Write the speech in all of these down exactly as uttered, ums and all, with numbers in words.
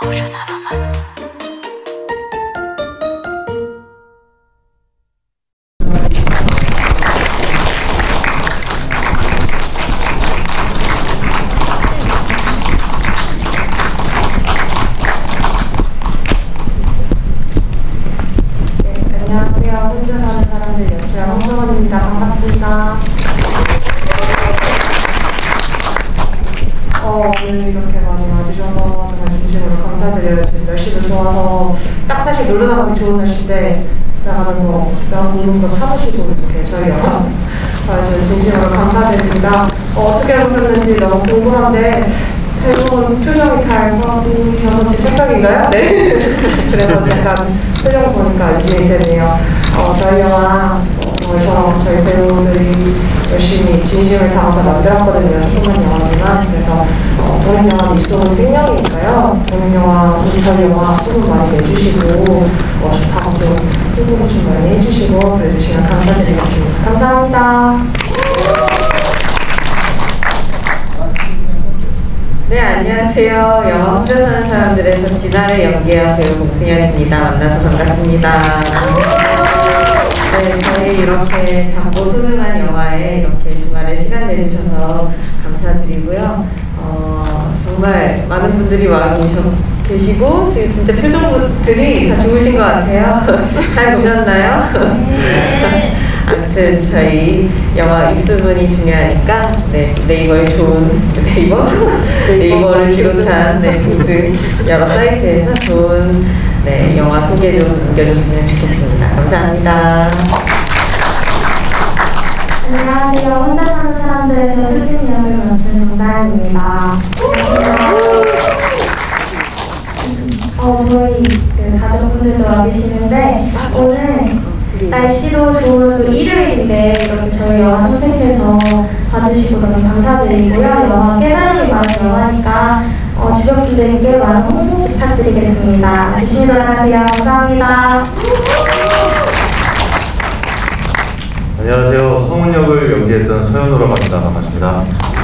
어, 오늘 이렇게 많이 와주셔서 정말 진심으로 감사드려요. 지금 날씨도 좋아서 딱 사실 놀러 나가기 좋은 날씨인데 나가는 거, 나가 보는 거 참으시고 이렇게 저희 영화 와주셔서 진심으로 감사드립니다. 어, 어떻게 보셨는지 너무 궁금한데 대부분 표정이 달고 저는 제 착각인가요? 네. 그래서 약간 표정 보니까 안심이 되네요. 어, 저희 영화 어, 저처럼 저희 배우들이 열심히 진심을 담아서 만들었거든요. 조그만 영화지만. 그래서 어, 본인 영화는 입소문 생명이니까요. 본인 영화, 우리 저희 영화 소문 많이 내주시고 어, 좋다고 좀 홍보 좀 많이 해주시고 그래주시면 감사드리겠습니다. 감사합니다. 네, 안녕하세요. 영화 혼자 사는 사람들에서 진아를 연기한 배우 공승현입니다. 만나서 반갑습니다. 네, 저희 이렇게 작고 소중한 영화에 이렇게 주말에 시간 내주셔서 감사드리고요. 어, 정말 많은 분들이 와 계시고 지금 진짜 표정들이 다 좋으신 것 같아요. 잘 보셨나요? 네. 아무튼 저희 영화 입소문이 중요하니까 네, 네이버에 좋은 네이버? 네이버를 비롯한 네, 그 여러 사이트에서 좋은 네, 영화 소개 좀 남겨줬으면 좋겠습니다. 감사합니다. 안녕하세요. 혼자 사는 사람들에서 수진 역을 맡은 정다은입니다. 어, 저희 그 가족분들도 와 계시는데 오늘 날씨도 좋은 그 일요일인데 이렇게 저희 영화 선택해서 봐주시고 너무 감사드리고요. 영화 깨달음이 많은 영화니까 어, 주변 분들께 많은 홍보 부탁드리겠습니다. 조심히 돌아가세요. 감사합니다. 안녕하세요. 성훈 역을 연기했던 서현우라고 합니다. 반갑습니다.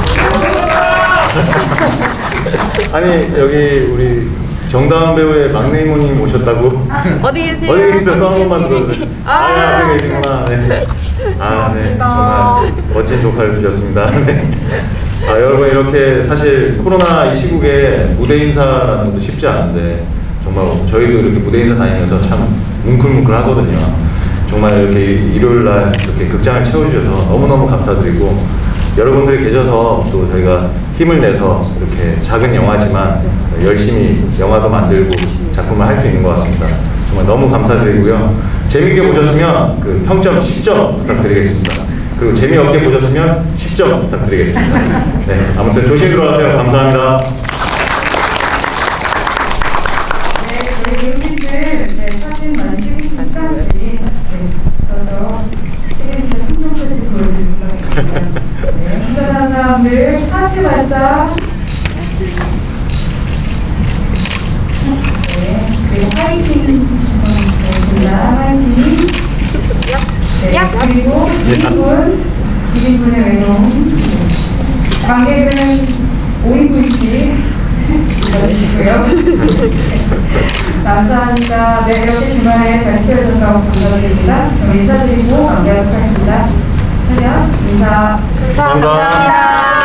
아니 여기 우리 정다은 배우의 막내 이모님 오셨다고? 어디 계세요? 어디 계세요? 한 번만 들어주세요. 아, 아, 앞에 계시구나. 네. 아, 네. 정말 멋진 조카를 주셨습니다. 네. 아, 여러분 이렇게 사실 코로나 이 시국에 무대 인사라는 것도 쉽지 않은데 정말 저희도 이렇게 무대 인사 다니면서 참 뭉클뭉클 하거든요. 정말 이렇게 일요일 날 이렇게 극장을 채워주셔서 너무너무 감사드리고 여러분들이 계셔서 또 저희가 힘을 내서 이렇게 작은 영화지만 열심히 영화도 만들고 작품을 할 수 있는 것 같습니다. 정말 너무 감사드리고요. 재밌게 보셨으면 그 평점 십 점 부탁드리겠습니다. 그리고 재미없게 보셨으면 십 점 부탁드리겠습니다. 네, 아무튼 조심히 들어가세요. 감사합니다. 네, 저희 배우님들 네, 사진 많이 찍으시니까 저희 그래서 시그니처 삼 종 세트 보여드리도록 하겠습니다. 네, 혼자 사는 사람들 하트 발사. 네, 그리고 화이팅 되겠습니다. 화이팅. 네, 그리고 일 인분, 일 인분의 외로움. 관객은 오 인분씩 받으시고요. 감사합니다. 네, 이렇게 주말에 잘 치워줘서 감사드립니다. 그럼 인사드리고 마무리하도록 하겠습니다. 촬영 인사. 감사합니다.